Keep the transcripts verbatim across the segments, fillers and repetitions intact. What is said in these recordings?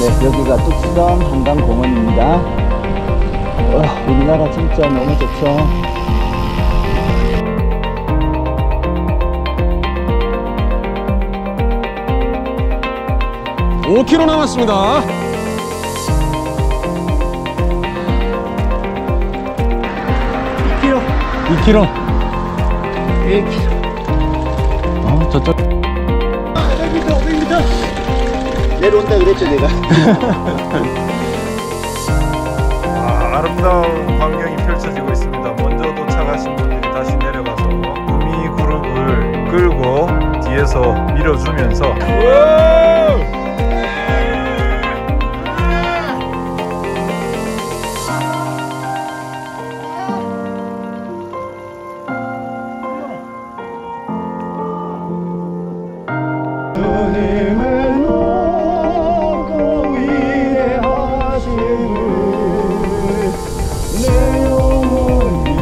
네, 여기가 뚝섬 한강공원입니다. 어, 우리나라 진짜 너무 좋죠. 오 킬로미터 남았습니다. 이 킬로미터. 이 킬로미터. 일 킬로미터. 어, 저쪽. 오백 미터, 오백 미터. 내려온다 그랬죠, 내가. 아, 아름다운 광경이 펼쳐지고 있습니다. 먼저 도착하신 분들이 다시 내려가서 구미 그룹을 끌고 뒤에서 밀어주면서 주님을 높고 위대하심을 내 영혼이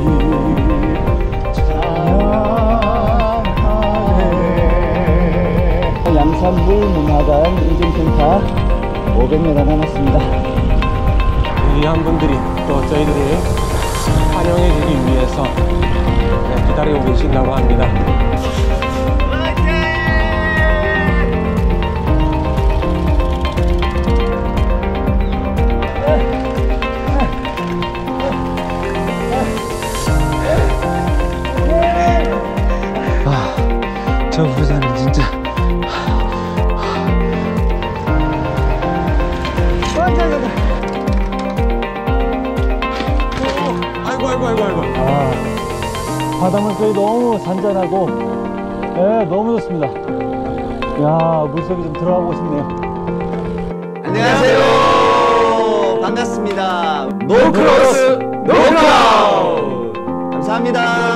찬양하네. 양산물 문화관 인증센터 오백 미터 남았습니다. 귀한 분들이 또 저희들이 환영해주기 위해서 기다리고 계신다고 합니다. 저 부산은 진짜 아이고 아이고 아이고 아이고. 아, 바닷물 소리 너무 잔잔하고 네, 너무 좋습니다. 야, 물속에 좀 들어가고 싶네요. 안녕하세요. 반갑습니다. 노크로스 노크아웃. 감사합니다.